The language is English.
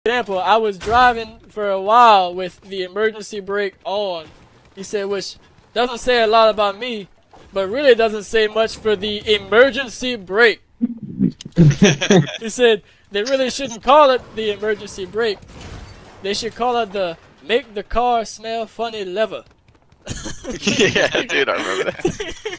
example, I was driving for a while with the emergency brake on. He said, which doesn't say a lot about me, but really doesn't say much for the emergency brake. He said they really shouldn't call it the emergency brake. They should call it the make the car smell funny lever. Yeah, dude, I remember that.